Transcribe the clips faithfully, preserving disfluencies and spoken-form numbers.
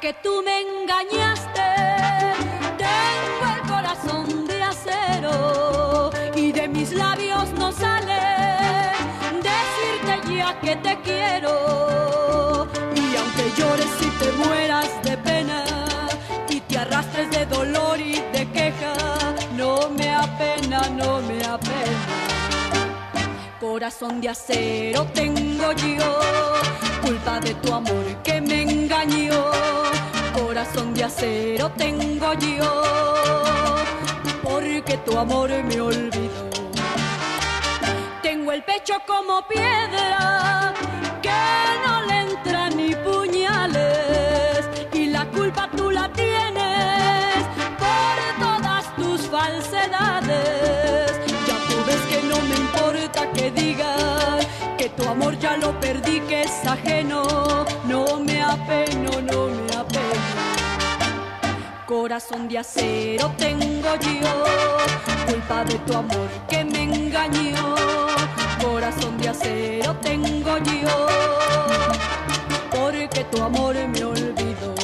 que tú me engañaste, tengo el corazón de acero y de mis labios no sale decirte ya que te quiero. Y aunque llores y te mueras de pena y te arrastres de dolor y de queja, no me apena, no me apena. Corazón de acero tengo yo, culpa de tu amor que me engañó. Corazón de acero tengo yo, porque tu amor me olvidó. Tengo el pecho como piedra, que no le entran ni puñales, y la culpa tú la tienes por todas tus falsedades. Ya tú ves que no me importa que digan que tu amor ya lo perdí, que es ajeno. No me apeno, no me apeno. Corazón de acero tengo yo, culpa de tu amor que me engañó. Corazón de acero tengo yo, porque tu amor me olvidó.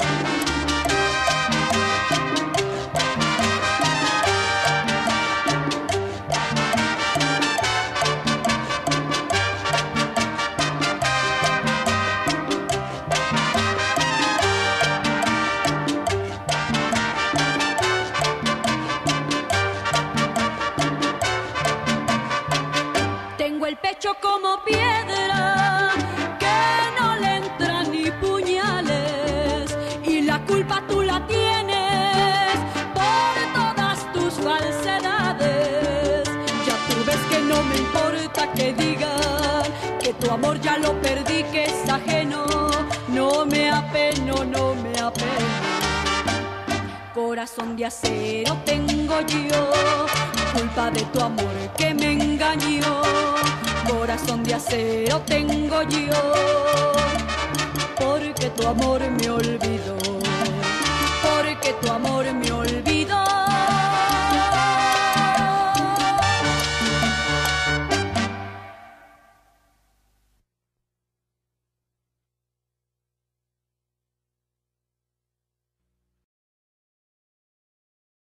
Tengo el pecho como piedra, que no le entran ni puñales, y la culpa tú la tienes por todas tus falsedades. Ya tú ves que no me importa que digan que tu amor ya lo perdí, que es ajeno. No me apeno, no me apeno. Corazón de acero tengo yo, culpa de tu amor que me engañó. Corazón de acero tengo yo, porque tu amor me olvidó.